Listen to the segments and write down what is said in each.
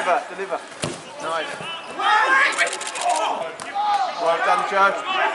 Deliver. Nice. Well done, Joe.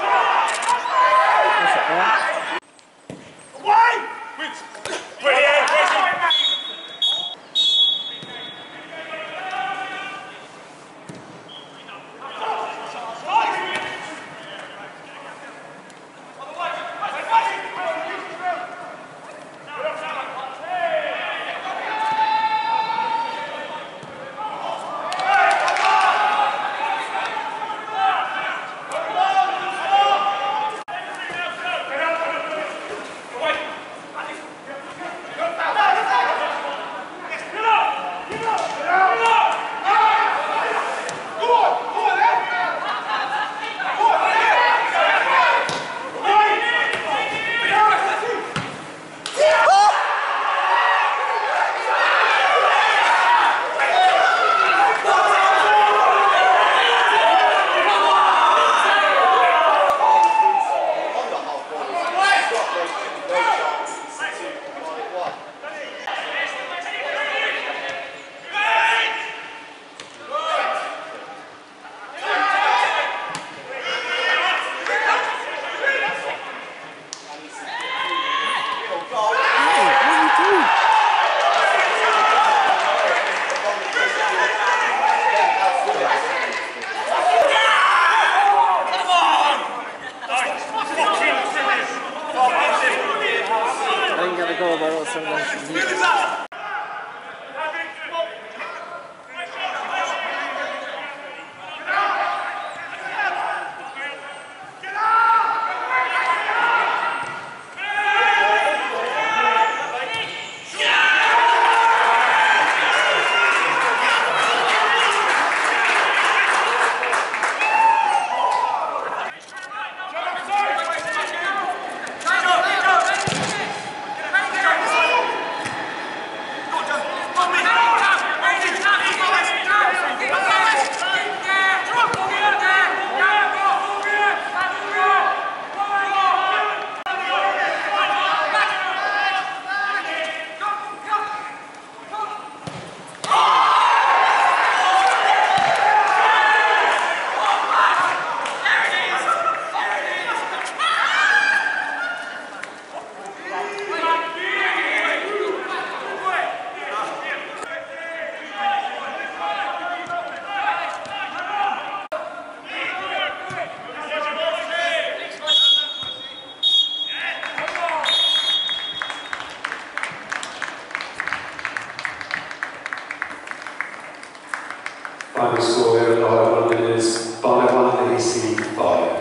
Final score here at the High London is Barnet 1, AC 5.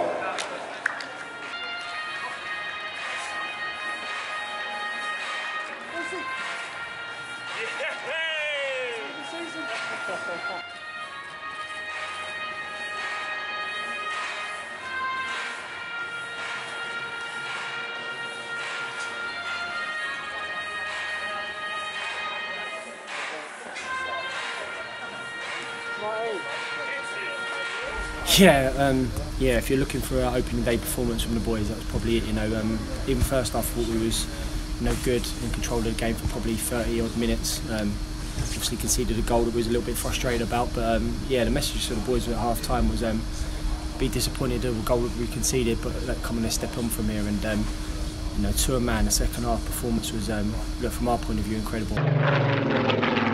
Yeah, if you're looking for an opening day performance from the boys, that was probably it. Even first half, I thought we was, good and controlled the game for probably 30 odd minutes. Obviously conceded a goal that we was a little bit frustrated about, but the message to the boys at half time was be disappointed with the goal that we conceded, but come on, let's step on from here. And to a man, the second half performance was, from our point of view, incredible.